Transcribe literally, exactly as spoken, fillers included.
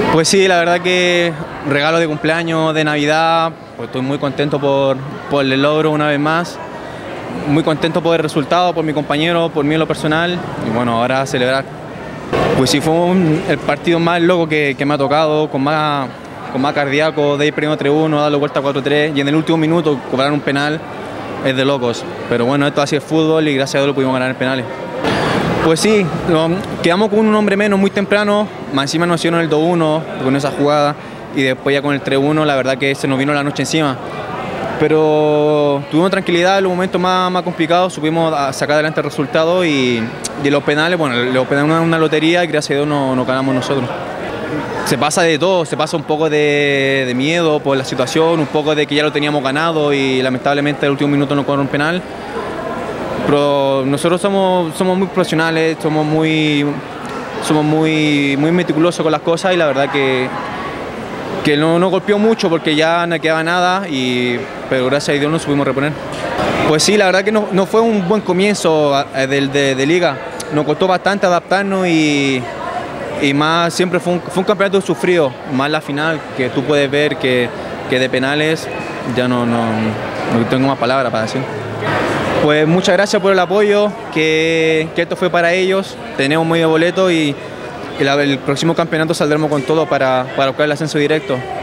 Pues sí, la verdad que regalo de cumpleaños, de Navidad, pues estoy muy contento por, por el logro una vez más, muy contento por el resultado, por mi compañero, por mí en lo personal, y bueno, ahora a celebrar. Pues sí, fue un, el partido más loco que, que me ha tocado, con más, con más cardíaco, de ir primero tres uno, darle vuelta cuatro tres, y en el último minuto cobrar un penal es de locos. Pero bueno, esto así es fútbol y gracias a Dios lo pudimos ganar en penales. Pues sí, lo, quedamos con un hombre menos muy temprano, más encima nos hicieron el dos uno con esa jugada y después ya con el tres uno la verdad que se nos vino la noche encima. Pero tuvimos tranquilidad en los momentos más, más complicados, supimos sacar adelante el resultado y, y los penales, bueno, los penales una, una lotería y gracias a Dios nos no ganamos nosotros. Se pasa de todo, se pasa un poco de, de miedo por la situación, un poco de que ya lo teníamos ganado y lamentablemente el último minuto no cobró un penal. Pero nosotros somos, somos muy profesionales, somos muy, somos muy, muy meticulosos con las cosas y la verdad que, que no nos golpeó mucho porque ya no quedaba nada, y, pero gracias a Dios nos supimos reponer. Pues sí, la verdad que no, no fue un buen comienzo de, de, de liga, nos costó bastante adaptarnos y, y más siempre fue un, fue un campeonato sufrido, más la final que tú puedes ver que, que de penales ya no, no, no tengo más palabras para decir. Pues muchas gracias por el apoyo, que, que esto fue para ellos, tenemos medio boleto y, y la, el próximo campeonato saldremos con todo para, para buscar el ascenso directo.